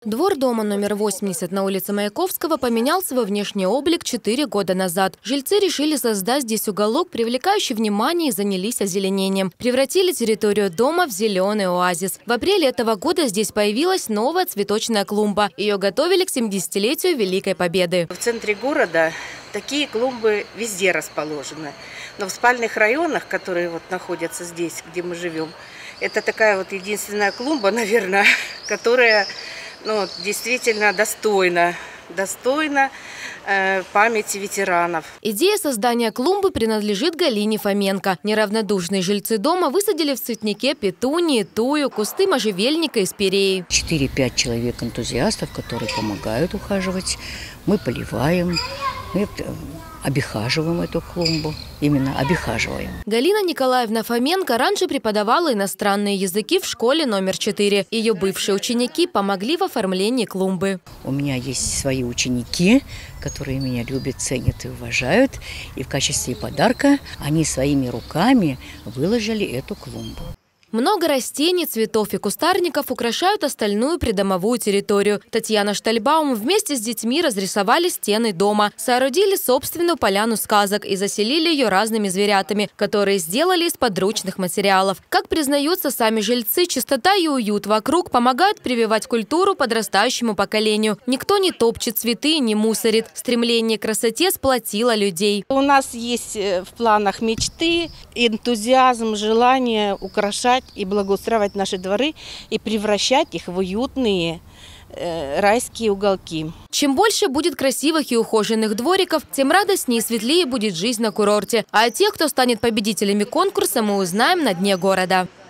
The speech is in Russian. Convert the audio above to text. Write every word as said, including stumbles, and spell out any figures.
Двор дома номер восемьдесят на улице Маяковского поменял свой внешний облик четыре года назад. Жильцы решили создать здесь уголок, привлекающий внимание, и занялись озеленением. Превратили территорию дома в зеленый оазис. В апреле этого года здесь появилась новая цветочная клумба. Ее готовили к семидесятилетию Великой Победы. В центре города такие клумбы везде расположены. Но в спальных районах, которые вот находятся здесь, где мы живем, это такая вот единственная клумба, наверное, которая... Ну, действительно достойно, достойно э, памяти ветеранов. Идея создания клумбы принадлежит Галине Фоменко. Неравнодушные жильцы дома высадили в цветнике петунии, тую, кусты можжевельника и спиреи. четыре-пять человек энтузиастов, которые помогают ухаживать. Мы поливаем, мы обихаживаем эту клумбу. Именно обихаживаем. Галина Николаевна Фоменко раньше преподавала иностранные языки в школе номер четыре. Ее бывшие ученики помогли в оформлении клумбы. У меня есть свои ученики, которые меня любят, ценят и уважают. И в качестве подарка они своими руками выложили эту клумбу. Много растений, цветов и кустарников украшают остальную придомовую территорию. Татьяна Штальбаум вместе с детьми разрисовали стены дома, соорудили собственную поляну сказок и заселили ее разными зверятами, которые сделали из подручных материалов. Как признаются сами жильцы, чистота и уют вокруг помогают прививать культуру подрастающему поколению. Никто не топчет цветы и не мусорит. Стремление к красоте сплотило людей. У нас есть в планах мечты, энтузиазм, желание украшать и благоустраивать наши дворы и превращать их в уютные э, райские уголки. Чем больше будет красивых и ухоженных двориков, тем радостнее и светлее будет жизнь на курорте. А о тех, кто станет победителями конкурса, мы узнаем на дне города.